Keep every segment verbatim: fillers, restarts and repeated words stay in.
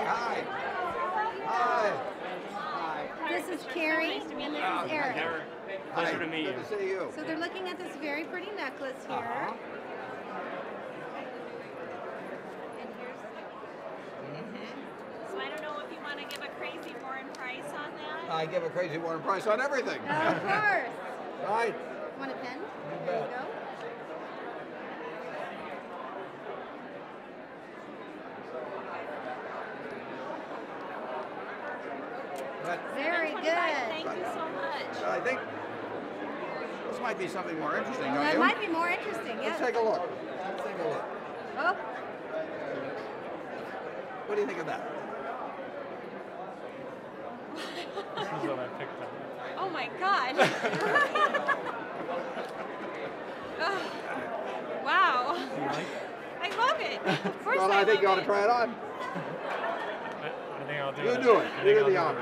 Hi. Hi. Hi. This is Carrie, and this is Eric. Pleasure to meet you. Good to see you. So they're looking at this very pretty necklace here. Uh-huh. And here's... So I don't know if you want to give a crazy Warren price on that. I give a crazy Warren price on everything. Of course. Right. Want a pen? You There you bet. go. But Very good. Thank you so much. I think this might be something more interesting, don't That you? might be more interesting, yes. Let's take a look. Let's take a look. Oh, What do you think of that? This is what I picked up. Oh my God. Oh, wow. You like? I love it. Of course Well, I, I think love you ought to it. try it on. I, I think I'll do You it. do it. I You think do I'll the it. honor.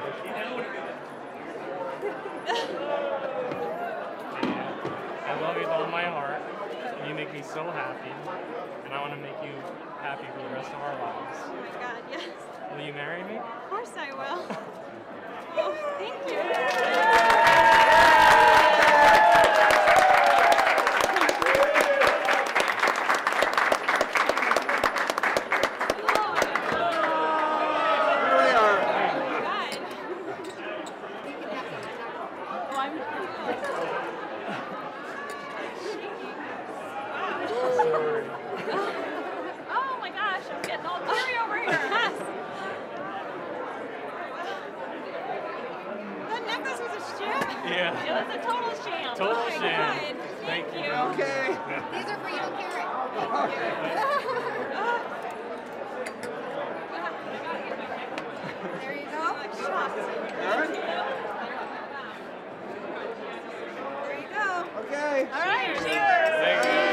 I love you with all my heart. You make me so happy, and I want to make you happy for the rest of our lives. Oh my God, yes. Will you marry me? Of course I will. Oh, thank you. Here we are. God. Oh, I'm Sorry. Oh my gosh, I'm getting all teary over here. Yes. That necklace was a sham. Yeah. It was a total sham. Total oh my sham. God. Thank Thank you. you. Okay. these are for you, Carrie. There you go. Aaron? There you go. Okay. All right, cheers. Thank you.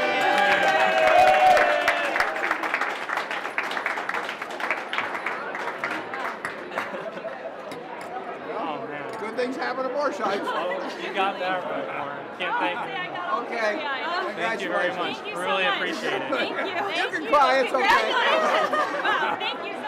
Oh, man. Good things happen at Borsheims. Oh, you got that right, Warren. Can't thank See, I you. got all Okay. teary-eyed. Thank you very much. Thank you so really much. appreciate it. Thank you. You Thank can you. cry, it's okay. Congratulations. Wow, thank you